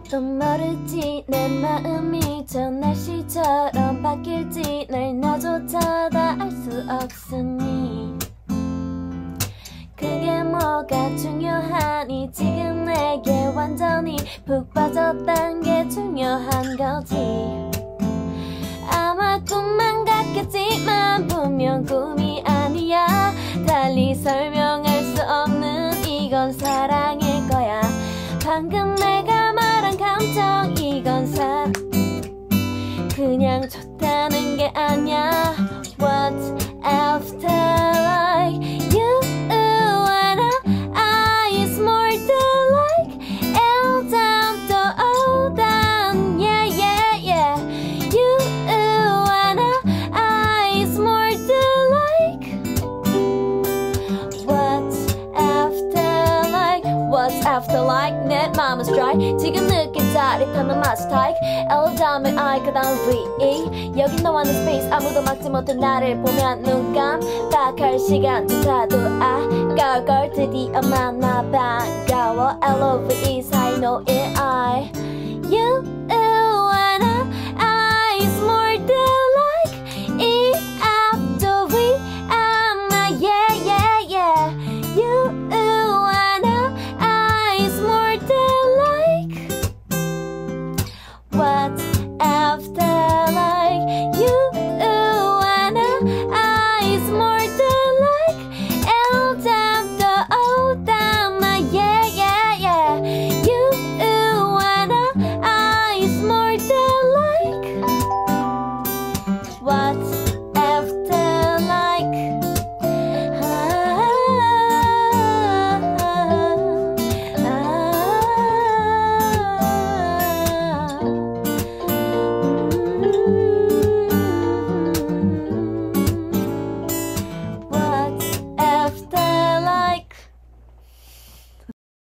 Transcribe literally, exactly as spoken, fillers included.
또 모르지 내 마음이 저 날씨처럼 바뀔지 날 너조차 다 알 수 없으니 그게 뭐가 중요하니 지금 내게 완전히 푹 빠졌단 게 중요한 거지. 아마 꿈만 같겠지만 분명 꿈이 아니야. 달리 설명할 수 없는 이건 사랑일 거야. 방금 내가 말한 감정 이건 사 그냥 좋다는 게 아니야. What's after like you and I is more than like L down to O down. Yeah yeah yeah. You and I is more than like What's after like What's after like 내 맘은 strike 지금 느낀 짜릿함은 my strike L 다음에 I 그 다음 V 여긴 너와 내 space 아무도 막지 못해 나를 보면 눈 깜빡할 시간조차도 아까울 걸 드디어 만나 반가워 L O V E 사이 no it I